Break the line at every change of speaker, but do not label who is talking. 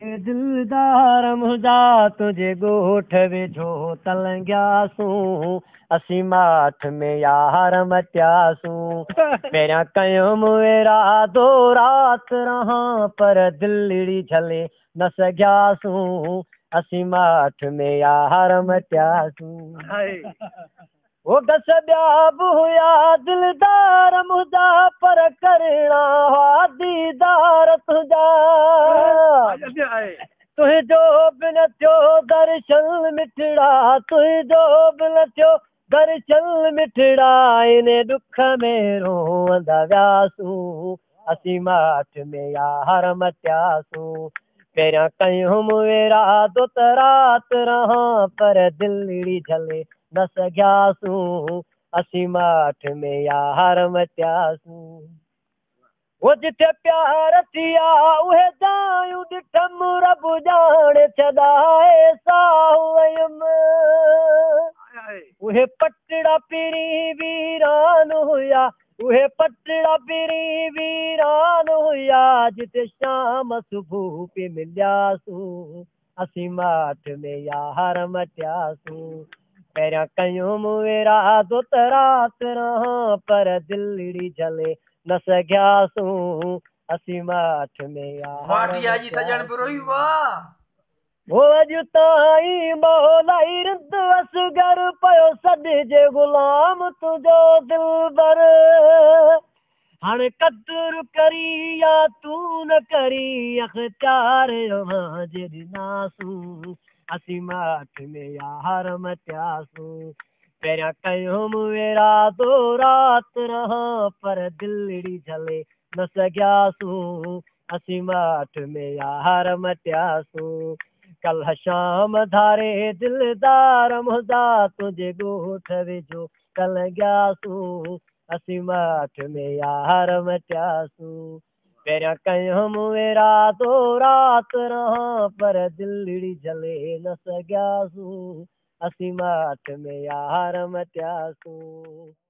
दिलदार मुंहिंजा तुंहिंजे ॻोठ वेझो तलंगियासूं असीं माठ में यार मटियासूं पहिरियां कयूं इरादो राति रहां पर दिलि झले न सघियासूं असीं माठ में यार मटियासूं वो दस ॿिया बि हुया दिलदार मुंहिंजा पर करणा हुआ दीदार तुंहिंजा तुंहिंजो बि न थियो दर्शन मिठड़ा तुंहिंजो बि न थियो दर्शन मिठड़ा इन दुख में रोअंदा वियासूं असीं माठ में यार मटियासूं पहिरियां कयूं इरादो त राति रहां पर दिलि झले न सघियासूं असीं माठ में यार मटियासूं वो जिथे प्यार थिया उहे जायूं ॾिठमि रब ॼाणे छॾाए साहु वयुमि उहे पटड़ा पिरी वीरान हुया उहे पटड़ा पिरी वीरान हुया जिते शाम सुबुह पे मिलियासूं असीं माठ में यार मटियासूं पहिरियां कयूं इरादो त राति रहां पर दिलि झले न सघियासूं असीं माठ में यार वो अॼु ताईं मौलाई रिंदवस घर पियो सॾिजे गुलाम तुंहिंजो दिलबर हाणे क़दुरु करी या तूं न करी अख़्तियार जे ॾिनासूं असीं माठ में यार मटियासूं पहिरियां कयूं इरादो राति रहां पर दिलि झले न सघियासूं असीं माठ में यार मटियासूं कल्ह शाम धारे दिलदार मुंहिंजा तुंहिंजे ॻोठ वेझो तलंगियासूं असीं माठ में यार मटियासूं पहिरियां कयूं इरादो राति रहां पर दिलि झले न सघियासूं असीं माठ में यार मटियासूं